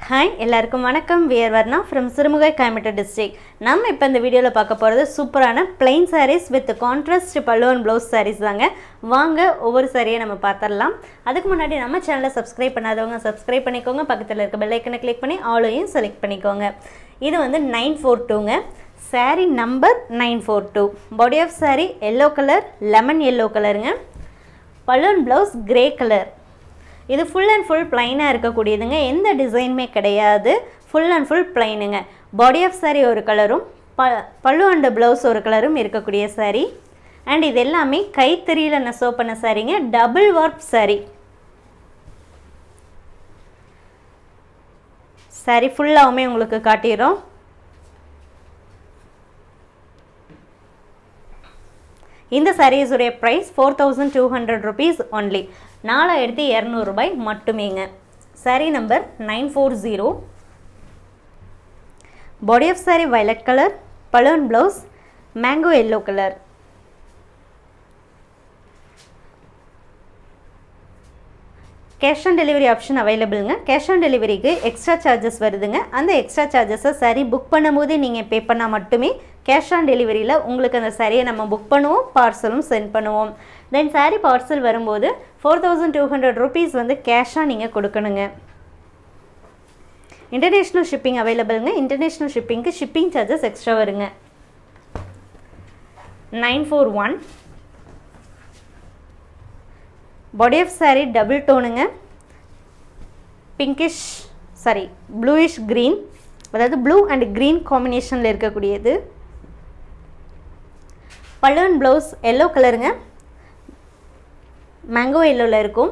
Hi, எல்லாருக்கும் வணக்கம். We are Varnaa from Sirumugai, Coimbatore district. நம்ம இப்ப இந்த வீடியோல பார்க்க போறது சூப்பரான plain sarees with contrast pallu and blouse sarees தாங்க. வாங்க ஒவ்வொரு சாரியை நம்ம பார்த்தறலாம். அதுக்கு முன்னாடி நம்ம சேனலை subscribe பண்ணாதவங்க subscribe பண்ணிக்கோங்க. பக்கத்துல இருக்க bell icon-ஐ click பண்ணி all-ஐயும் select பண்ணிக்கோங்க. இது வந்து 942ங்க. Saree number 942. Body of saree yellow color, lemon yellow colorங்க. Pallu and blouse grey color. இது full and full plain இருக்கக்கூடியதுங்க. எந்த டிசைனுமே கிடையாது. full and full plainங்க. body of saree ஒரு கலரும் பல்லு and blouse ஒரு கலரும் இருக்கக்கூடிய saree. and இது எல்லாமே கைத்தறியில நெசவு பண்ண சாரீங்க. double warp saree. saree ஃபுல்லாவுமே உங்களுக்கு காட்டிரோம். இந்த sarees உடைய price 4200 rupees only. 4200 ரூபாய் மட்டுமேங்க. saree number 940. body of saree violet color, pallu and blouse mango yellow color. cash on delivery option available ங்க. cash on delivery க்கு extra charges வருதுங்க. அந்த extra charges saree book பண்ணும்போது நீங்க pay பண்ணா மட்டுமே cash on delivery ல உங்களுக்கு அந்த saree நம்ம book பண்ணுவோம், பார்சலும் send பண்ணுவோம். then saree parcel வரும்போது 4200 rupees வந்து cash ஆ நீங்க கொடுக்கணுங்க. international shipping available ங்க. international shipping க்கு shipping charges extra வருங்க. 941. body of saree double toneங்க. pinkish bluish green, அதாவது blue and green combinationல இருக்கக்கூடியது. pallu and blouse yellow colorங்க. mango yellowல இருக்கும்.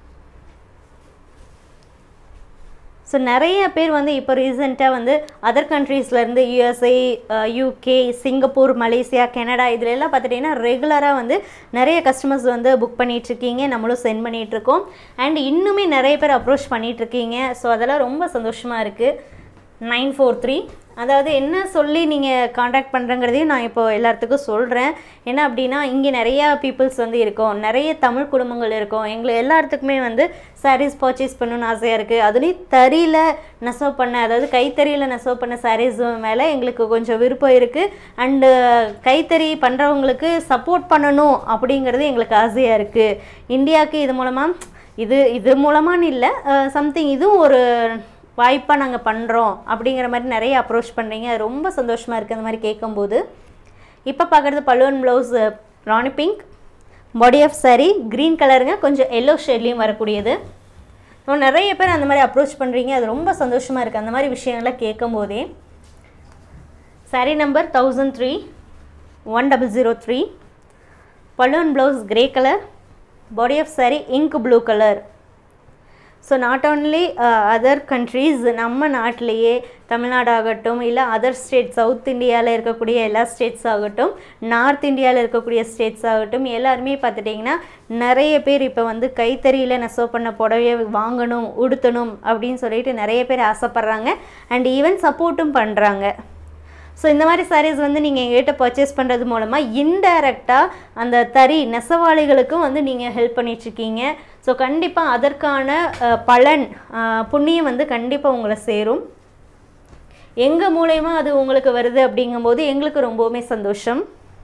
ஸோ நிறைய பேர் வந்து இப்போ ரீசெண்டாக வந்து அதர் கண்ட்ரீஸ்லேருந்து USA, UK, Singapore, Malaysia, Canada இதில் எல்லாம் பார்த்துட்டிங்கன்னா ரெகுலராக வந்து நிறைய கஸ்டமர்ஸ் வந்து புக் பண்ணிகிட்ருக்கீங்க, நம்மளும் சென்ட் பண்ணிகிட்ருக்கோம். அண்ட் இன்னுமே நிறைய பேர் அப்ரோச் பண்ணிகிட்ருக்கீங்க. ஸோ அதெல்லாம் ரொம்ப சந்தோஷமாக இருக்குது. 943. அதாவது என்ன சொல்லி நீங்கள் காண்டாக்ட் பண்ணுறங்கிறதையும் நான் இப்போ எல்லாத்துக்கும் சொல்கிறேன். என்ன அப்படின்னா இங்கே நிறையா பீப்புள்ஸ் வந்து இருக்கோம், நிறைய தமிழ் குடும்பங்கள் இருக்கோம். எங்களுக்கு எல்லாத்துக்குமே வந்து சாரீஸ் பர்ச்சேஸ் பண்ணணும்னு ஆசையாக இருக்குது. அதுலேயும் தறியில் நெசவு பண்ண, அதாவது கைத்தறியில் நெசவு பண்ண சாரீஸ் மேலே எங்களுக்கு கொஞ்சம் விருப்பம் இருக்குது. அண்டு கைத்தறி பண்ணுறவங்களுக்கு சப்போர்ட் பண்ணணும் அப்படிங்கிறது எங்களுக்கு ஆசையாக இருக்குது. இந்தியாவுக்கு இது மூலமாக இது மூலமானு இல்லை, சம்திங் இதுவும் ஒரு வாய்ப்பாக நாங்கள் பண்ணுறோம் அப்படிங்கிற மாதிரி நிறைய அப்ரோச் பண்ணுறீங்க. அது ரொம்ப சந்தோஷமாக இருக்குது அந்த மாதிரி கேட்கும்போது. இப்போ பார்க்குறது pallu and blouse rani pink, body of saree green கலருங்க, கொஞ்சம் எல்லோ ஷேட்லேயும் வரக்கூடியது. ஸோ நிறைய பேர் அந்த மாதிரி அப்ரோச் பண்ணுறீங்க, அது ரொம்ப சந்தோஷமாக இருக்குது அந்த மாதிரி விஷயங்கள்லாம் கேட்கும்போதே. saree number 1003, 1003. Pallu and blouse grey colour, body of saree ink blue colour. So not only other countries, நம்ம நாட்டிலையே தமிழ்நாடு ஆகட்டும், இல்லை அதர் ஸ்டேட் சவுத் இந்தியாவில் இருக்கக்கூடிய எல்லா ஸ்டேட்ஸ் ஆகட்டும், நார்த் இந்தியாவில் இருக்கக்கூடிய ஸ்டேட்ஸ் ஆகட்டும், எல்லாருமே பார்த்துட்டிங்கன்னா நிறைய பேர் இப்போ வந்து கைத்தறியில் நெசவு பண்ண புடவையை வாங்கணும், உடுத்தணும் அப்படின்னு சொல்லிட்டு நிறைய பேர் ஆசைப்பட்றாங்க. அண்ட் ஈவன் சப்போர்ட்டும் பண்ணுறாங்க. ஸோ இந்த மாதிரி சாரீஸ் வந்து நீங்கள் எங்கள்கிட்ட பர்ச்சேஸ் பண்ணுறது மூலமாக இன்டைரக்டாக அந்த தறி நெசவாளிகளுக்கும் வந்து நீங்கள் ஹெல்ப் பண்ணிகிட்ருக்கீங்க. ஸோ கண்டிப்பாக அதற்கான பலன் புண்ணியம் வந்து கண்டிப்பாக உங்களை சேரும். எங்கள் மூலயமா அது உங்களுக்கு வருது அப்படிங்கும்போது எங்களுக்கு ரொம்பவுமே சந்தோஷம்.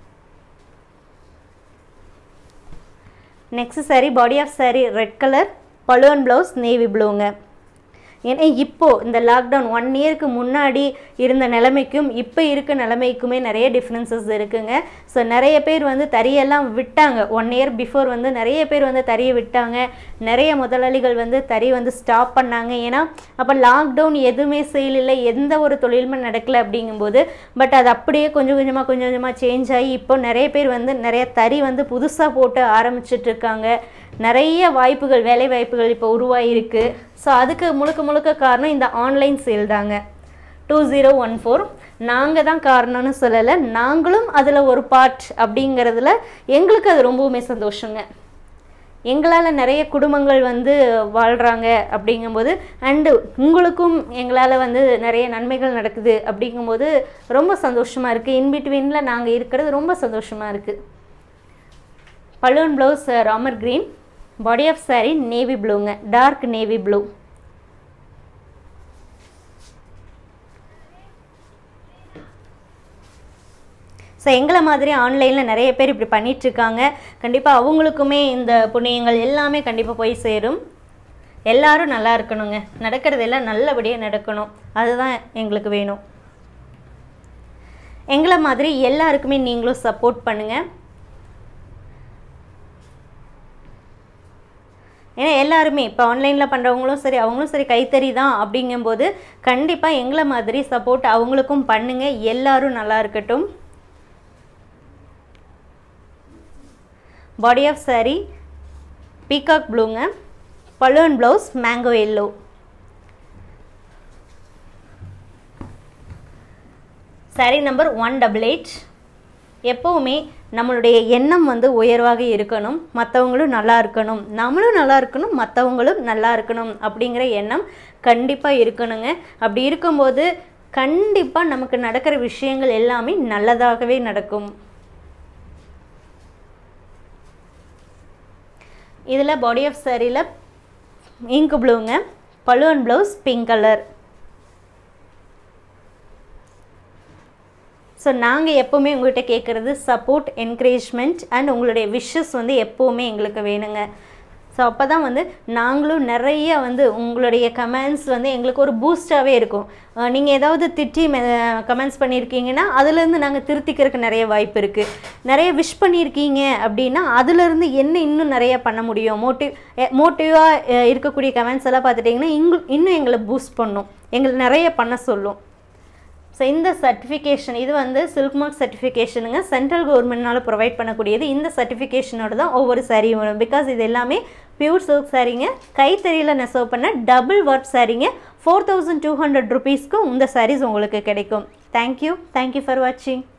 Next saree body of saree red colour, pallu and blouse navy ப்ளூங்க. ஏன்னா இப்போது இந்த லாக்டவுன் 1 இயருக்கு முன்னாடி இருந்த நிலைமைக்கும் இப்போ இருக்க நிலைமைக்குமே நிறைய டிஃப்ரென்சஸ் இருக்குங்க. ஸோ நிறைய பேர் வந்து தறியெல்லாம் விட்டாங்க. 1 இயர் பிஃபோர் வந்து நிறைய பேர் வந்து தறியை விட்டாங்க. நிறைய முதலாளிகள் வந்து தறி வந்து ஸ்டாப் பண்ணாங்க. ஏன்னா அப்போ லாக்டவுன் எதுவுமே செய்யலை, எந்த ஒரு தொழிலுமே நடக்கலை அப்படிங்கும்போது. பட் அது அப்படியே கொஞ்சம் கொஞ்சமாக சேஞ்ச் ஆகி இப்போ நிறைய பேர் வந்து நிறைய தறி வந்து புதுசாக போட்டு ஆரம்பிச்சிட்ருக்காங்க. நிறைய வாய்ப்புகள், வேலை வாய்ப்புகள் இப்போ உருவாகிருக்கு. ஸோ அதுக்கு முழுக்க காரணம் இந்த ஆன்லைன் சேல் தாங்க. 2014 நாங்கள் தான் காரணம்னு சொல்லலை, நாங்களும் அதில் ஒரு பார்ட் அப்படிங்கிறதுல எங்களுக்கு அது ரொம்பவுமே சந்தோஷங்க. எங்களால் நிறைய குடும்பங்கள் வந்து வாழ்கிறாங்க அப்படிங்கும்போது, அண்டு உங்களுக்கும் எங்களால் வந்து நிறைய நன்மைகள் நடக்குது அப்படிங்கும்போது ரொம்ப சந்தோஷமாக இருக்குது. இன்பிட்வீனில் நாங்கள் இருக்கிறது ரொம்ப சந்தோஷமாக இருக்குது. Pallu and blouse Ramar green, body of saree navy ப்ளூங்க, டார்க் நேவி ப்ளூ. ஸோ எங்களை மாதிரி ஆன்லைனில் நிறைய பேர் இப்படி பண்ணிகிட்ருக்காங்க. கண்டிப்பாக அவங்களுக்குமே இந்த புண்ணியங்கள் எல்லாமே கண்டிப்பாக போய் சேரும். எல்லாரும் நல்லா இருக்கணுங்க, நடக்கிறதெல்லாம் நல்லபடியாக நடக்கணும், அதுதான் எங்களுக்கு வேணும். எங்களை மாதிரி எல்லாருக்குமே நீங்களும் சப்போர்ட் பண்ணுங்கள். ஏன்னா எல்லாருமே இப்போ ஆன்லைனில் பண்ணுறவங்களும் சரி அவங்களும் சரி கைத்தறி தான் அப்படிங்கும்போது கண்டிப்பாக எங்களை மாதிரி சப்போர்ட் அவங்களுக்கும் பண்ணுங்கள். எல்லாரும் நல்லா இருக்கட்டும். பாடி ஆஃப் saree பீகாக் ப்ளூங்க, balloon blouse mango yellow. saree number 188. எப்போவுமே நம்மளுடைய எண்ணம் வந்து உயர்வாக இருக்கணும், மற்றவங்களும் நல்லா இருக்கணும், நம்மளும் நல்லா இருக்கணும், மற்றவங்களும் நல்லா இருக்கணும் அப்படிங்கிற எண்ணம் கண்டிப்பாக இருக்கணுங்க. அப்படி இருக்கும்போது கண்டிப்பாக நமக்கு நடக்கிற விஷயங்கள் எல்லாமே நல்லதாகவே நடக்கும். இதில் பாடி ஆஃப் சாரியில் இங்க் ப்ளூங்க, balloon blouse pink colour. So நாங்கள் எப்போவுமே உங்கள்கிட்ட கேட்குறது சப்போர்ட், என்கரேஜ்மெண்ட் அண்ட் உங்களுடைய விஷஸ் வந்து எப்போவுமே எங்களுக்கு வேணுங்க. ஸோ அப்போ தான் வந்து நாங்களும் நிறைய வந்து உங்களுடைய கமெண்ட்ஸ் வந்து எங்களுக்கு ஒரு பூஸ்டாகவே இருக்கும். நீங்கள் ஏதாவது திட்டி கமெண்ட்ஸ் பண்ணியிருக்கீங்கன்னா அதுலேருந்து நாங்கள் திருத்திக்கிறதுக்கு நிறைய வாய்ப்பு இருக்குது. நிறைய விஷ் பண்ணியிருக்கீங்க அப்படின்னா அதுலேருந்து என்ன இன்னும் நிறைய பண்ண முடியும், மோட்டிவாக இருக்கக்கூடிய கமெண்ட்ஸ் எல்லாம் பார்த்துட்டிங்கன்னா இன்னும் எங்களை பூஸ்ட் பண்ணும், எங்களை நிறைய பண்ண சொல்லும். ஸோ இந்த சர்டிஃபிகேஷன் இது வந்து சில்க் மார்க் சர்டிஃபிகேஷனுங்க, சென்ட்ரல் கவர்மெண்ட்னால ப்ரொவைட் பண்ணக்கூடியது. இந்த சர்டிஃபிகேஷனோட தான் ஒவ்வொரு சாரியும் வரும். பிகாஸ் இது எல்லாமே பியூர் சில்க் சாரீங்க, கைத்தறியில் நெசவு பண்ண டபுள் ஒர்க் சாரீங்க. 4200 rupeesக்கு இந்த சாரீஸ் உங்களுக்கு கிடைக்கும். தேங்க்யூ ஃபார் வாட்சிங்.